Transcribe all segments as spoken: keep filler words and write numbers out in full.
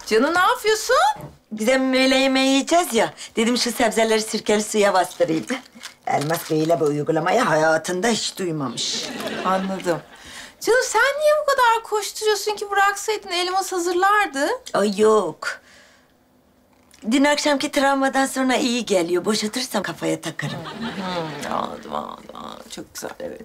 Canım ne yapıyorsun? Bize öğle yemeği yiyeceğiz ya. Dedim şu sebzeleri sirkeli suya bastırayım. Elmas Bey'le bu uygulamayı hayatında hiç duymamış. Anladım. Canım sen niye bu kadar koşturuyorsun ki? Bıraksaydın Elmas hazırlardı. Ay yok. Dün akşamki travmadan sonra iyi geliyor. Boşatırsam kafaya takarım. Hmm, anladım, anladım, anladım. Çok güzel, evet.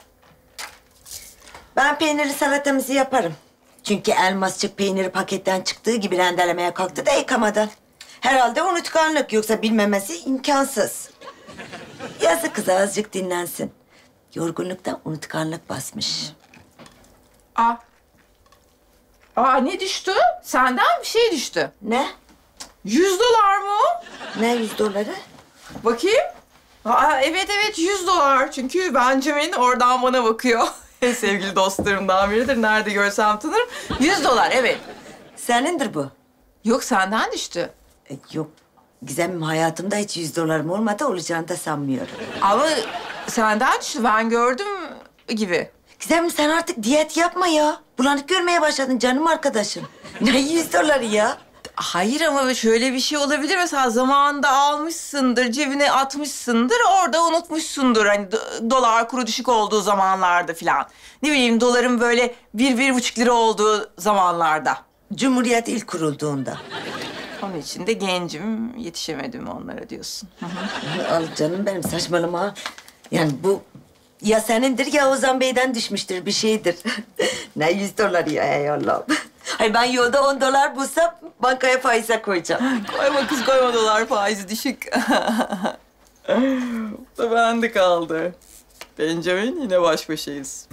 Ben peynirli salatamızı yaparım. Çünkü Elmasçık peyniri paketten çıktığı gibi rendelemeye kalktı da yıkamadan. Herhalde unutkanlık, yoksa bilmemesi imkansız. Yazık kız, azıcık dinlensin. Yorgunluktan unutkanlık basmış. Aa. Aa ne düştü? Senden bir şey düştü. Ne? Yüz dolar mı o? Ne yüz doları? Bakayım. Aa, evet evet yüz dolar. Çünkü Benjamin oradan bana bakıyor. Sevgili dostlarımdan biridir. Nerede görsem tanırım. Yüz dolar evet. Senindir bu. Yok senden düştü. E, yok. Gizemim, hayatımda hiç yüz dolarım olmadı, olacağını da sanmıyorum. Ama senden düştü. Ben gördüm gibi. Gizemim, sen artık diyet yapma ya. Bulanık görmeye başladın canım arkadaşım. Ne yüz doları ya? Hayır ama şöyle bir şey olabilir. Mesela zamanında almışsındır, cebine atmışsındır, orada unutmuşsundur. Hani do- dolar kuru düşük olduğu zamanlarda falan. Ne bileyim doların böyle bir, bir buçuk lira olduğu zamanlarda. Cumhuriyet ilk kurulduğunda. Onun için de gencim, yetişemedim onlara diyorsun. Al canım benim, saçmalama. Yani bu ya senindir ya Ozan Bey'den düşmüştür, bir şeydir. Ne yüz doları ya, ey Allah'ım. Hayır, ben yolda on dolar bulsam bankaya faize koyacağım. Koyma kız koyma, dolar faizi düşük. Bu da bende kaldı. Benjamin yine baş başayız.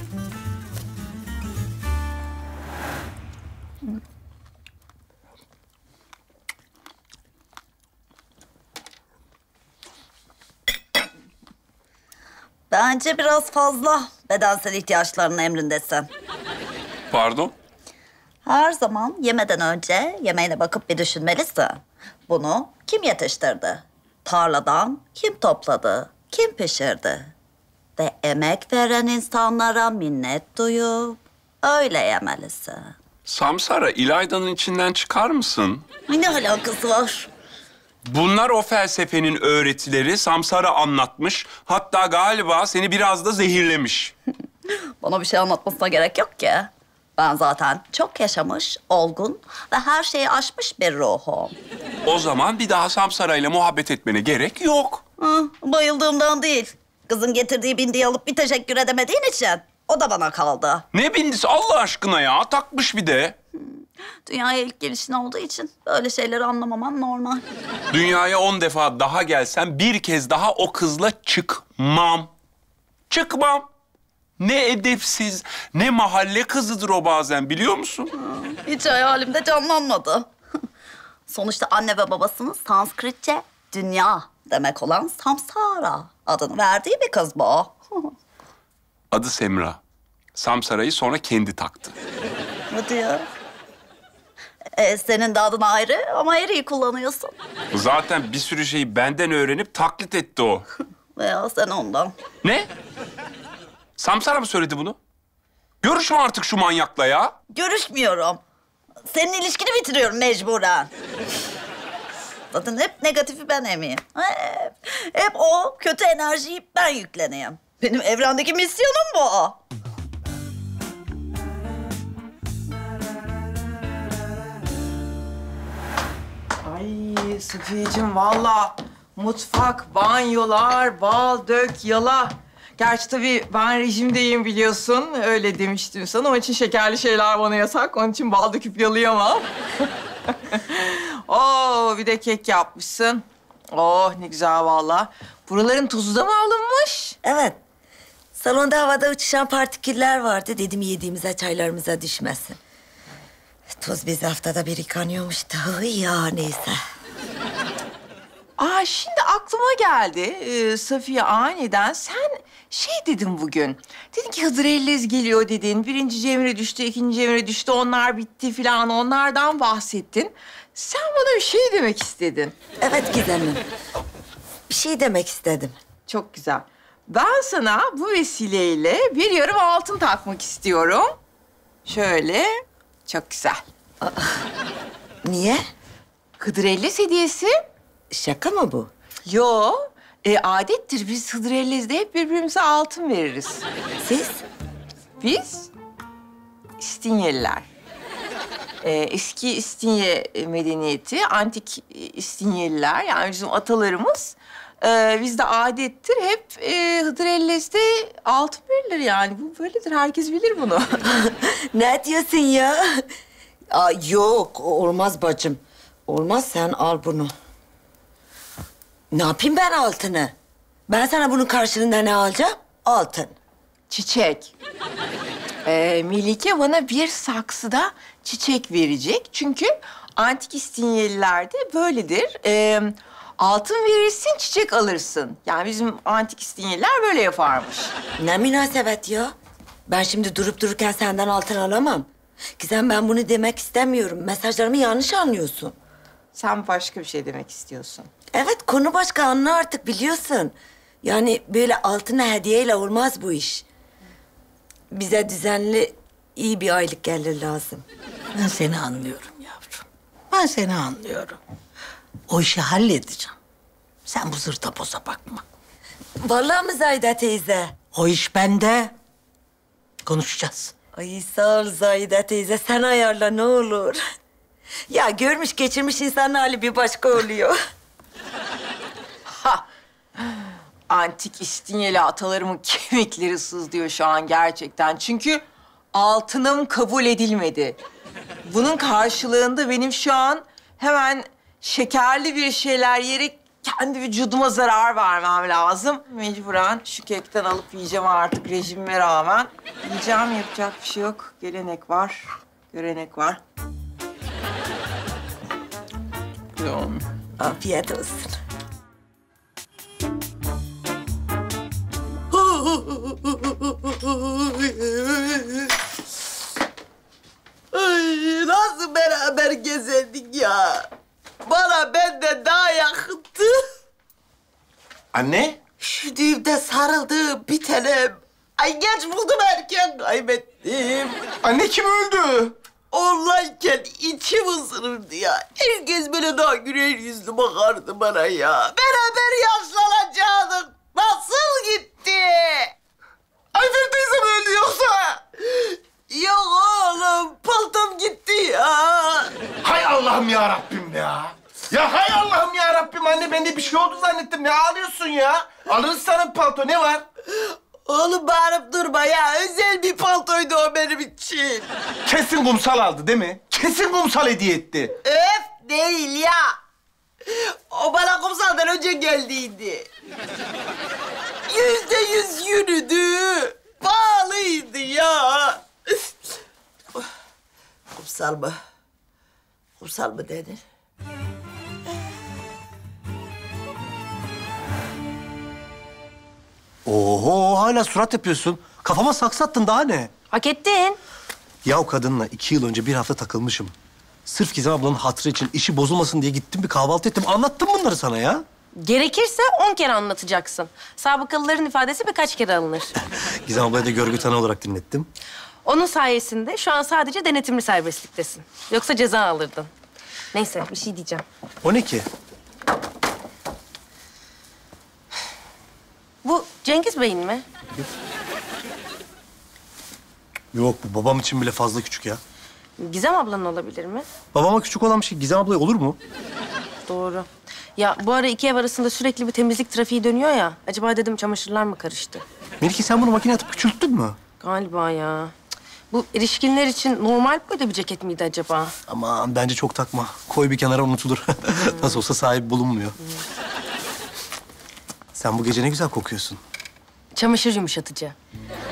Bence biraz fazla bedensel ihtiyaçlarının emrindesin. Pardon? Her zaman yemeden önce yemeğine bakıp bir düşünmelisin. Bunu kim yetiştirdi? Tarladan kim topladı? Kim pişirdi? Ve emek veren insanlara minnet duyup öyle yemelisin. Samsara, İlayda'nın içinden çıkar mısın? Ne alakası var? Bunlar o felsefenin öğretileri. Samsara anlatmış. Hatta galiba seni biraz da zehirlemiş. Bana bir şey anlatmasına gerek yok ki. Ben zaten çok yaşamış, olgun ve her şeyi aşmış bir ruhum. O zaman bir daha Samsara ile muhabbet etmene gerek yok. Hı, bayıldığımdan değil. Kızın getirdiği bindiği alıp bir teşekkür edemediğin için o da bana kaldı. Ne bindisi Allah aşkına ya? Takmış bir de. Dünyaya ilk gelişin olduğu için böyle şeyleri anlamaman normal. Dünyaya on defa daha gelsem bir kez daha o kızla çıkmam. Çıkmam. Ne edepsiz, ne mahalle kızıdır o bazen, biliyor musun? Hiç hayalimde canlanmadı. Sonuçta anne ve babasının Sanskritçe dünya demek olan Samsara adını verdiği bir kız bu. Adı Semra. Samsara'yı sonra kendi taktı. Hadi ya. Ee, senin de adın ayrı ama eriyi kullanıyorsun. Zaten bir sürü şeyi benden öğrenip taklit etti o. Veya sen ondan. Ne? Samsara mı söyledi bunu? Görüşme artık şu manyakla ya. Görüşmüyorum. Senin ilişkini bitiriyorum mecburen. Zaten hep negatifi ben emeyim. Hep, hep o kötü enerjiyi ben yükleneyim. Benim evrendeki misyonum bu. Ay Safiyeciğim valla mutfak, banyolar, bal dök, yala. Gerçi tabii ben rejimdeyim biliyorsun. Öyle demiştim sana. Onun için şekerli şeyler bana yasak. Onun için bal döküp yalayamam. Oo, bir de kek yapmışsın. Oh ne güzel valla. Buraların tuzu da mı alınmış? Evet. Salonda havada uçuşan partiküller vardı. Dedim yediğimize, çaylarımıza düşmesin. Toz biz haftada bir yıkanıyormuş da ya, neyse. Aa şimdi aklıma geldi ee, Safiye aniden. Sen şey dedin bugün. Dedin ki Hıdır Ellez geliyor dedin. Birinci Cemre düştü, ikinci Cemre düştü. Onlar bitti falan. Onlardan bahsettin. Sen bana bir şey demek istedin. Evet Gizem'im. Bir şey demek istedim. Çok güzel. Ben sana bu vesileyle bir yarım altın takmak istiyorum. Şöyle. Çok güzel. Niye? Hıdrellez hediyesi. Şaka mı bu? Yo, e, adettir. Biz Hıdrellez'de hep birbirimize altın veririz. Siz? Biz İstinyeliler. Ee, eski İstinye medeniyeti, antik İstinyeliler, yani bizim atalarımız, e, bizde adettir. Hep e, Hıdrellez'de altın verilir yani. Bu böyledir, herkes bilir bunu. Ne diyorsun ya? Aa, yok, olmaz bacım. Olmaz, sen al bunu. Ne yapayım ben altını? Ben sana bunun karşılığında ne alacağım? Altın. Çiçek. Ee, Melike bana bir saksıda çiçek verecek. Çünkü antik İstinyelilerde böyledir. Ee, altın verirsin, çiçek alırsın. Yani bizim antik İstinyeliler böyle yaparmış. Ne münasebet ya? Ben şimdi durup dururken senden altın alamam. Gizem, ben bunu demek istemiyorum. Mesajlarımı yanlış anlıyorsun. Sen başka bir şey demek istiyorsun. Evet, konu başka, anla artık, biliyorsun. Yani böyle altına hediyeyle olmaz bu iş. Bize düzenli, iyi bir aylık gelir lazım. Ben seni anlıyorum yavrum. Ben seni anlıyorum. O işi halledeceğim. Sen bu zırta poza bakma. Vallahi mi Zahide teyze? O iş bende. Konuşacağız. Ay sağ ol Zahide teyze, sen ayarla ne olur. Ya görmüş geçirmiş insanın hali bir başka oluyor. Ha! Antik İstinyeli atalarımın kemikleri sızlıyor şu an gerçekten. Çünkü altınım kabul edilmedi. Bunun karşılığında benim şu an hemen şekerli bir şeyler yiyerek kendi vücuduma zarar vermem lazım. Mecburen şu kekten alıp yiyeceğim artık rejimime rağmen. Yiyeceğim, yapacak bir şey yok. Gelenek var, görenek var. Yoğun. Afiyet olsun. Ay, nasıl beraber gezerdik ya? Bana benden daha yakındı. Anne? Şu düğümde sarıldı bir tanem. Ay geç buldum, erken kaybettim. Anne kim öldü? Onlayken içim ısırırdı ya. Herkes böyle daha güler yüzlü bakardı bana ya. Beraber yaşlanacaktık. Nasıl gitti? Ayfer teyze mi öldü yoksa? Yok oğlum, paltom gitti ya. Hay Allah'ım ya Rabbim ya. Ya hay Allah'ım ya Rabbim, anne ben de bir şey oldu zannettim. Ne ağlıyorsun ya? Alırız sana palto, ne var? Oğlum bağırıp durma ya. Özel bir paltoydu o benim için. Kesin kumsal aldı değil mi? Kesin kumsal hediye etti. Öf değil ya. O bana kumsaldan önce geldiydi. Yüzde yüz yürüdü. Pahalıydı ya. Kumsal mı? Kumsal mı denir? Oho, hala surat yapıyorsun. Kafama saksı attın, daha ne? Hak ettin. Ya o kadınla iki yıl önce bir hafta takılmışım. Sırf Gizem ablanın hatırı için işi bozulmasın diye gittim bir kahvaltı ettim. Anlattım bunları sana ya. Gerekirse on kere anlatacaksın. Sabıkalıların ifadesi birkaç kere alınır. Gizem ablaya da görgü tanığı olarak dinlettim. Onun sayesinde şu an sadece denetimli serbestliktesin. Yoksa ceza alırdın. Neyse, bir şey diyeceğim. O ne ki? Bu Cengiz Bey'in mi? Yok, bu babam için bile fazla küçük ya. Gizem ablanın olabilir mi? Babama küçük olan bir şey Gizem ablaya olur mu? Doğru. Ya bu ara iki ev arasında sürekli bir temizlik trafiği dönüyor ya. Acaba dedim çamaşırlar mı karıştı? Melike, sen bunu makineye atıp küçülttün mü? Galiba ya. Bu erişkinler için normal böyle bir ceket miydi acaba? Aman bence çok takma. Koy bir kenara, unutulur. Nasıl olsa sahibi bulunmuyor. Sen bu gece ne güzel kokuyorsun. Çamaşır yumuşatıcı.